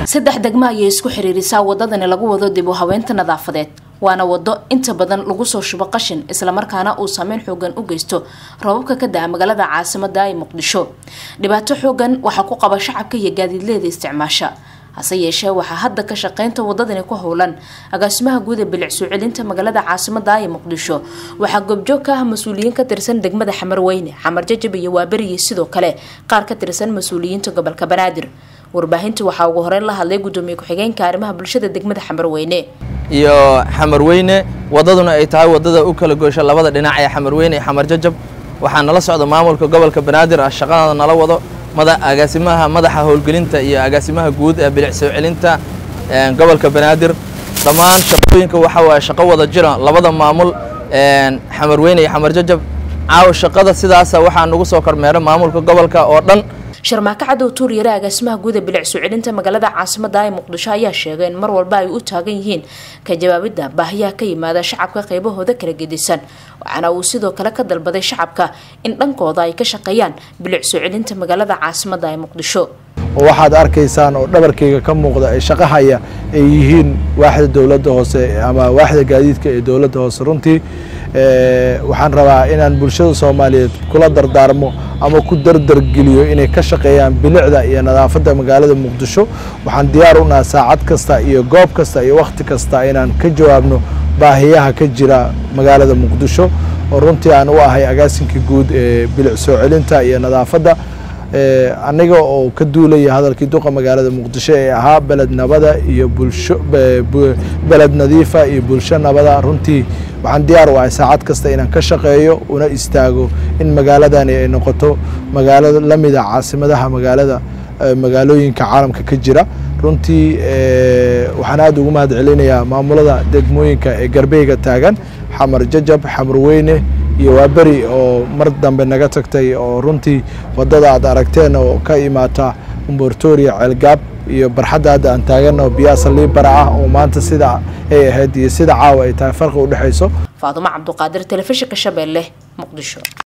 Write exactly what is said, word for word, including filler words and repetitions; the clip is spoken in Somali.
saddex degmo ayay isku xiriirisaa wadadani lagu wado dib u haweynta nadaafadeed waana wado inta badan lagu soo shubo qashin isla markaana uu saameyn xoogan u geysto roobabka ka daa magaalada caasimadda ee Muqdisho. Dhibaato xoogan waxa ku qaba shacabka iyo gaadiidleyda isticmaasha. hase yeeshee waxa hadda ka shaqeynta wadadani ku howlan agaasimaha guud ee bilic soo celinta magaalada caasimadda ee Muqdisho. Waxa goobjoog ka ah mas'uuliyiin ka tirsan degmada Xamarweyne, Xamar Jajab iyo Waaberi sidoo kale qaar ka tirsan mas'uuliyiinta gobolka Banaadir. warbaahintu waxa ugu horeyn la hadlay gudoomiye ku-xigeenka arrimaha bulshada degmada Xamarweyne iyo Xamarweyne wadaduna ay tahay wadada u kala goosho labada dhinac ee Xamarweyne iyo Xamar Jajab. waxaan nala socdo maamulka gobolka Banaadir shaqada nala wado mada agaasimaha madaxa howlgelinta iyo agaasimaha guud ee bilic soo celinta ee gobolka Banaadir. dhamaan shaqooyinka waxa waa shaqo wada jira labada maamul ee Xamarweyne iyo Xamar Jajab. caaw shaqada sidaas waxa nagu soo kormeeray maamulka gobolka oo dhan. sharmaaka cadow tuuriyada agaasimaha guud ee bilic soo celinta magaalada caasimadda ee Muqdisho ayaa sheegay in mar walba ay u taagan yihiin ka jawaabida baahiyaha ka yimaada shacabka qaybahooda kala gedisan. waxaana uu sidoo kale ka dalbaday shacabka in dhankooda ay ka shaqeeyaan bilic soo celinta magaalada caasimadda ee Muqdisho. waxaad arkaysaan oo dhabarkayga ka muuqda ay shaqahaya ay yihiin waaxda dawladda hoose ama waaxda gaadiidka ee dawladda hoose. runtii ee waxaan rabaa inaan bulshada Soomaaliyeed kula dardaarmo ama ku dardargeliyo inay ka shaqeeyaan bilicda iyo nadaafadda magaalada Muqdisho. waxaan diyaar u nahay saacad kasta iyo goob kasta iyo waqti kasta inaan ka jawaabno baahiyaha ka jira magaalada Muqdisho oo runtii aan u ahay agaasinkii guud ee bilic soo celinta iyo nadaafadda. ee aniga oo ka duulaya hadalkii duqa magaalada Muqdisho ee ahaa balad nabada iyo bulsho balad nadiifa iyo bulsho nabada. runtii waxaan diyaar u ahay saacad kasta inaan ka shaqeeyo una istaago in magaaladani ay noqoto magaalada lamid ah caasimadaha magaalada magaalooyinka caalamka ka jira. runtii ee waxaan aad ugu mahad celinayaa maamulada degmooyinka ee Galbeedka taagan Xamar Jajab, Xamarweyne iyo Waaberi oo mar dambe naga tagtay oo runtii wadada aad aragteen oo ka imaata Umbortoria Ceelgaab iyo barxadda aan taagano biyaasa liibara ah oo maanta sida ay ahayd iyo sida caawa ay tahay farqi u dhaxayso. Faaduma Cabduqaadir, Telefishinka Shabeelle, Muqdisho.